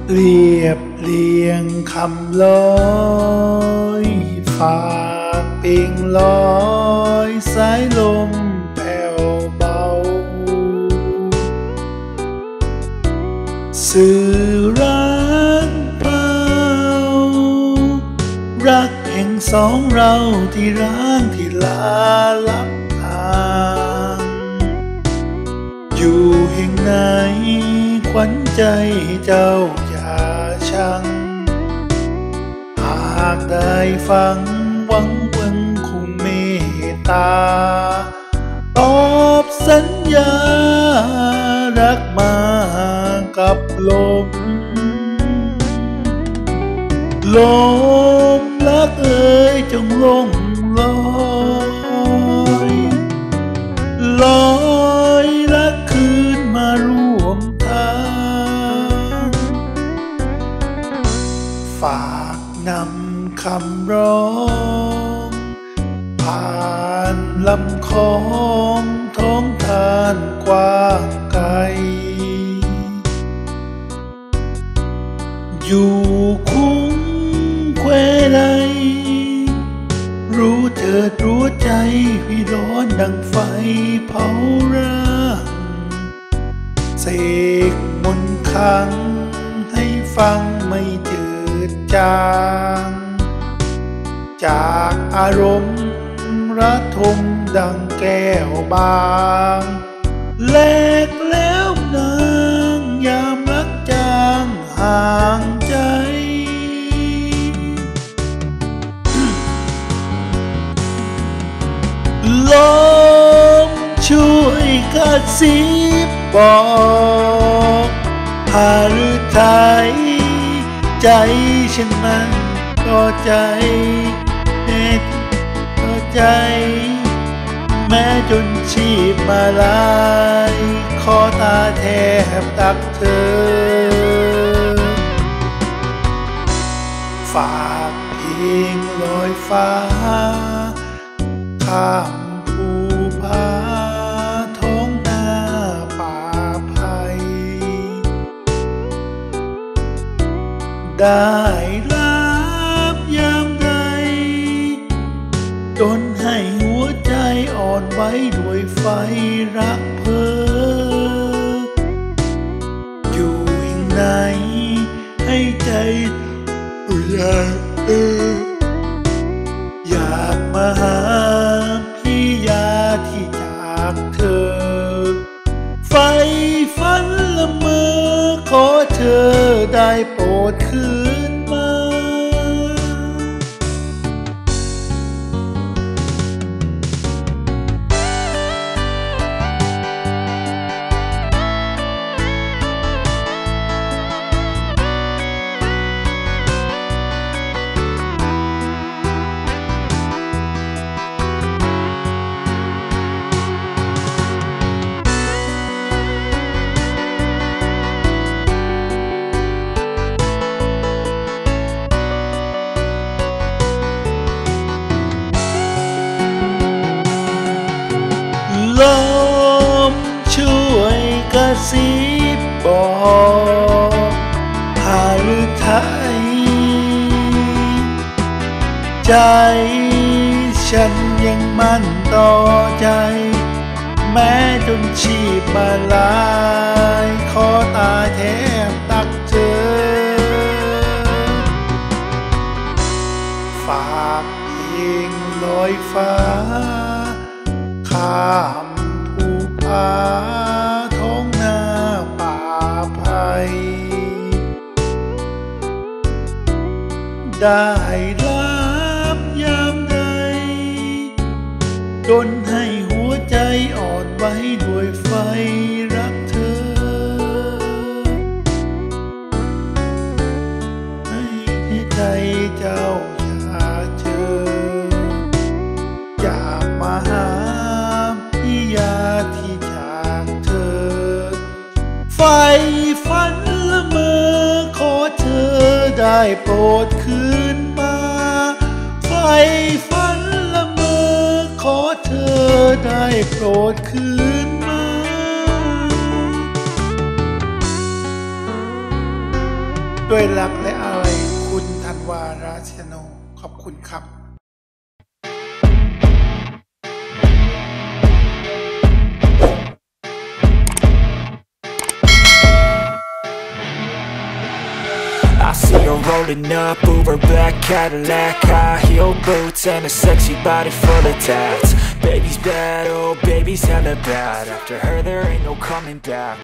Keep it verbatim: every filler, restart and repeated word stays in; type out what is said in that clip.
เรียบเรียงคำร้อยฝากเพียงลอยสายลมแผ่วเบาสื่อรักเปล่ารักแห่งสองเราที่ร้างที่ลาลับทางอยู่แห่งไหนขวัญใจเจ้าอย่าชังหากได้ฟังหวังเพิ่งคงเมตตาตอบสัญญารักมากับลมลมรักเอ่ยจงลงลอยลอยรักคืนมาร่วมทางฝากนำคำร้องผ่านลำคลองท้องทานกว้างไกลอยู่คุ้งแควใดรู้เถิดรู้ใจพี่ร้อนดังไฟเผาร่างเสกมนต์ขังให้ฟังไม่จืดจางจากอารมณ์ระทมดังแก้วบางแลกแล้วนางยามรักจางห่างใจลมช่วยกระซิบบอกหาหรือไทยใจฉันมันก็ใจเอ็ดก็ใจแม้จนชีพมาลายขอตาแทบตักเธอฝากเพียงลอยฟ้าข้ามภูผาท้องนาป่าไผ่ได้รับยามใดจนให้หัวใจอ่อนไว้ด้วยไฟรักเพ้ออยู่แห่งไหนให้ใจอยากเอออยากมาหาพี่ยาที่จากเธอไฟฝันละเมอขอเธอได้โปรดคืนมาลมช่วยกระซิบบอกหาหรือไทยใจฉันยังมั่นต่อใจแม้จนชีพมาลายขอตาแทบตักเธอฝากเพียงลอยฟ้าข้ามภูผาท้องนาป่าไผ่ได้รับยามใดจนให้หัวใจอ่อนไว้ด้วยไฟรักเธอให้ใจเจ้าอย่าเจออยากมาหาพี่ยาที่จากเธอไฟฝันละเมอขอเธอได้โปรดคืนมาไฟฝันละเมอขอเธอได้โปรดคืนมาด้วยรักและอะไรคุณธันวาราชโนขอบคุณครับ I see her rolling up, Uber black Cadillac, high heel boots and a sexy body full of tats. Baby's bad, oh baby's hella bad. After her there ain't no coming back.